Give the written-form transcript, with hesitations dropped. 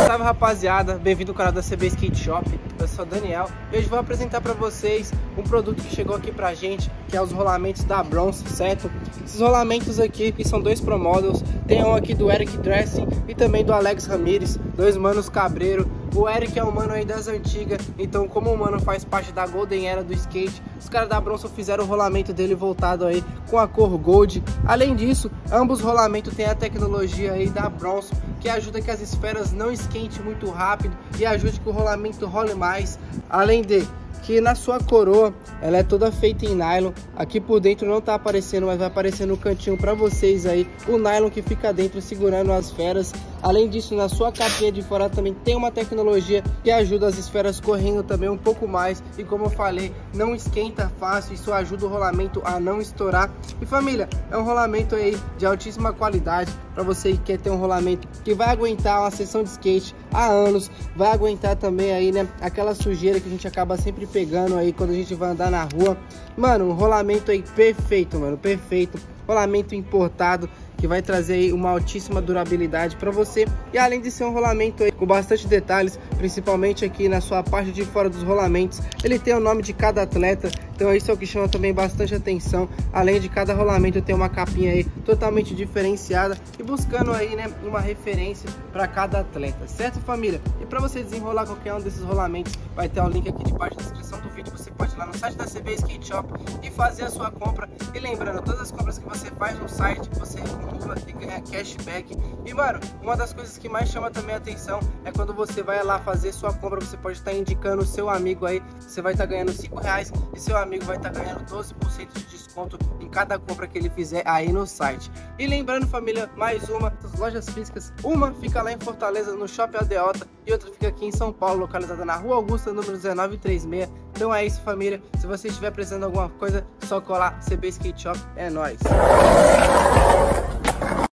Salve rapaziada, bem-vindo ao canal da CB Skate Shop. Eu sou o Daniel e hoje vou apresentar para vocês um produto que chegou aqui pra gente, que é os rolamentos da Bronze, certo? Esses rolamentos aqui são dois Pro Models, tem um aqui do Eric Dressing e também do Alex Ramirez, dois manos cabreiro. O Eric é um mano aí das antigas, então como o mano faz parte da Golden Era do skate, os caras da Bronze fizeram o rolamento dele voltado aí com a cor Gold. Além disso, ambos rolamentos têm a tecnologia aí da Bronze, que ajuda que as esferas não esquentem muito rápido e ajude que o rolamento role mais. Além de que na sua coroa ela é toda feita em nylon, aqui por dentro não tá aparecendo, mas vai aparecer no cantinho para vocês aí o nylon que fica dentro segurando as esferas. Além disso, na sua capinha de fora também tem uma tecnologia que ajuda as esferas correndo também um pouco mais, e como eu falei, não esquenta fácil, isso ajuda o rolamento a não estourar. E família, é um rolamento aí de altíssima qualidade para você que quer ter um rolamento que vai aguentar uma sessão de skate há anos, vai aguentar também aí, né, aquela sujeira que a gente acaba sempre pegando aí quando a gente vai andar na rua. Mano, um rolamento aí perfeito, mano, perfeito. Rolamento importado que vai trazer aí uma altíssima durabilidade para você, e além de ser um rolamento aí com bastante detalhes, principalmente aqui na sua parte de fora dos rolamentos, ele tem o nome de cada atleta, então isso é o que chama também bastante atenção. Além de cada rolamento ter uma capinha aí totalmente diferenciada e buscando aí, né, uma referência para cada atleta, certo família? E para você desenrolar qualquer um desses rolamentos, vai ter o link aqui debaixo na descrição do vídeo. Você pode ir lá no site da CB Skate Shop e fazer a sua compra. E lembrando, todas as compras que você faz no site, você acumula e ganha cashback. E mano, uma das coisas que mais chama também a atenção é quando você vai lá fazer sua compra, você pode estar indicando o seu amigo aí, você vai estar ganhando R$5 e seu amigo vai estar ganhando 12% de desconto em cada compra que ele fizer aí no site. E lembrando família, mais uma das lojas físicas, uma fica lá em Fortaleza no Shopping Aldeota e outra fica aqui em São Paulo, localizada na Rua Augusta, número 1936. Então é isso família, se você estiver precisando de alguma coisa, só colar CB Skate Shop, é nóis!